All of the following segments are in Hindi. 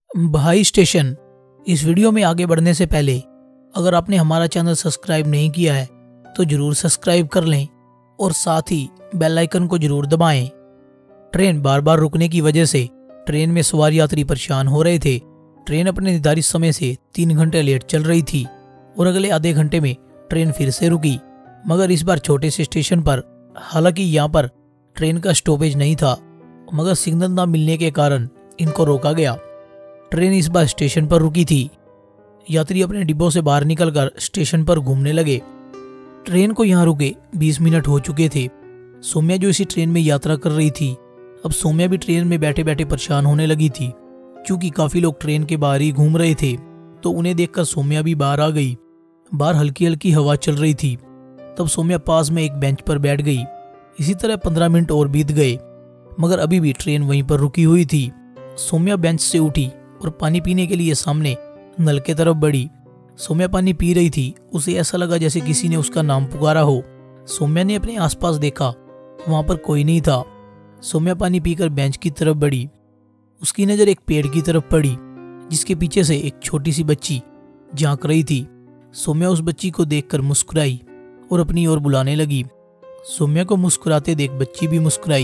भाई स्टेशन। इस वीडियो में आगे बढ़ने से पहले अगर आपने हमारा चैनल सब्सक्राइब नहीं किया है तो जरूर सब्सक्राइब कर लें और साथ ही बेल आइकन को जरूर दबाएं। ट्रेन बार बार रुकने की वजह से ट्रेन में सवार यात्री परेशान हो रहे थे। ट्रेन अपने निर्धारित समय से 3 घंटे लेट चल रही थी और अगले आधे घंटे में ट्रेन फिर से रुकी, मगर इस बार छोटे से स्टेशन पर। हालांकि यहाँ पर ट्रेन का स्टॉपेज नहीं था, मगर सिग्नल ना मिलने के कारण इनको रोका गया। ट्रेन इस बार स्टेशन पर रुकी थी। यात्री अपने डिब्बों से बाहर निकलकर स्टेशन पर घूमने लगे। ट्रेन को यहाँ रुके 20 मिनट हो चुके थे। सौम्या जो इसी ट्रेन में यात्रा कर रही थी, अब सौम्या भी ट्रेन में बैठे बैठे परेशान होने लगी थी। क्योंकि काफी लोग ट्रेन के बाहर ही घूम रहे थे, तो उन्हें देखकर सौम्या भी बाहर आ गई। बाहर हल्की हल्की हवा चल रही थी। तब सौम्या पास में एक बेंच पर बैठ गई। इसी तरह 15 मिनट और बीत गए, मगर अभी भी ट्रेन वहीं पर रुकी हुई थी। सौम्या बेंच से उठी और पानी पीने के लिए सामने नल के तरफ बढ़ी। सौम्या पानी पी रही थी। उसे ऐसा लगा जैसे किसी ने उसका नाम पुकारा हो। सौम्या ने अपने आसपास देखा, वहां पर कोई नहीं था। सौम्या पानी पीकर बेंच की तरफ बढ़ी। उसकी नजर एक पेड़ की तरफ पड़ी, जिसके पीछे से एक छोटी सी बच्ची झांक रही थी। सौम्या उस बच्ची को देखकर मुस्कुराई और अपनी ओर बुलाने लगी। सौम्या को मुस्कुराते देख बच्ची भी मुस्कुराई,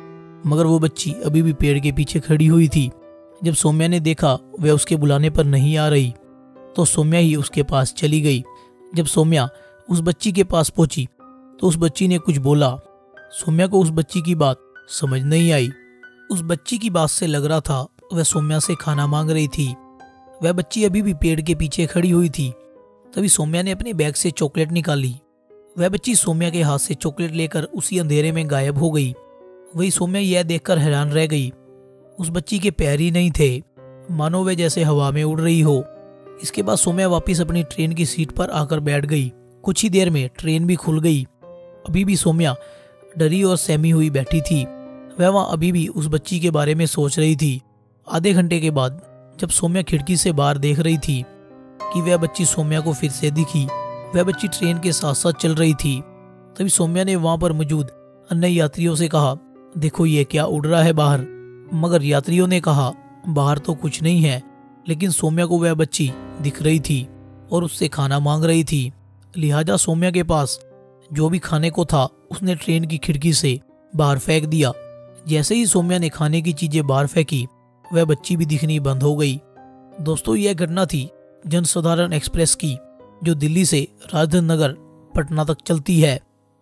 मगर वो बच्ची अभी भी पेड़ के पीछे खड़ी हुई थी। जब सौम्या ने देखा वह उसके बुलाने पर नहीं आ रही, तो सौम्या ही उसके पास चली गई। जब सौम्या उस बच्ची के पास पहुंची तो उस बच्ची ने कुछ बोला। सौम्या को उस बच्ची की बात समझ नहीं आई। उस बच्ची की बात से लग रहा था वह सौम्या से खाना मांग रही थी। वह बच्ची अभी भी पेड़ के पीछे खड़ी हुई थी। तभी सौम्या ने अपने बैग से चॉकलेट निकाली। वह बच्ची सौम्या के हाथ से चॉकलेट लेकर उसी अंधेरे में गायब हो गई। वही सौम्या यह देखकर हैरान रह गई। उस बच्ची के पैर ही नहीं थे, मानो वह जैसे हवा में उड़ रही हो। इसके बाद सौम्या वापस अपनी ट्रेन की सीट पर आकर बैठ गई। कुछ ही देर में ट्रेन भी खुल गई। अभी भी सौम्या डरी और सहमी हुई बैठी थी। वह वहां अभी भी उस बच्ची के बारे में सोच रही थी। आधे घंटे के बाद जब सौम्या खिड़की से बाहर देख रही थी कि वह बच्ची सौम्या को फिर से दिखी। वह बच्ची ट्रेन के साथ साथ चल रही थी। तभी सौम्या ने वहां पर मौजूद अन्य यात्रियों से कहा, देखो ये क्या उड़ रहा है बाहर। मगर यात्रियों ने कहा, बाहर तो कुछ नहीं है। लेकिन सौम्या को वह बच्ची दिख रही थी और उससे खाना मांग रही थी। लिहाजा सौम्या के पास जो भी खाने को था उसने ट्रेन की खिड़की से बाहर फेंक दिया। जैसे ही सौम्या ने खाने की चीजें बाहर फेंकी, वह बच्ची भी दिखनी बंद हो गई। दोस्तों, यह घटना थी जनसाधारण एक्सप्रेस की, जो दिल्ली से राजधानी नगर पटना तक चलती है।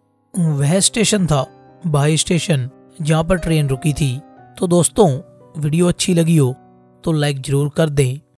वह स्टेशन था भाई स्टेशन, जहां पर ट्रेन रुकी थी। तो दोस्तों, वीडियो अच्छी लगी हो तो लाइक जरूर कर दें।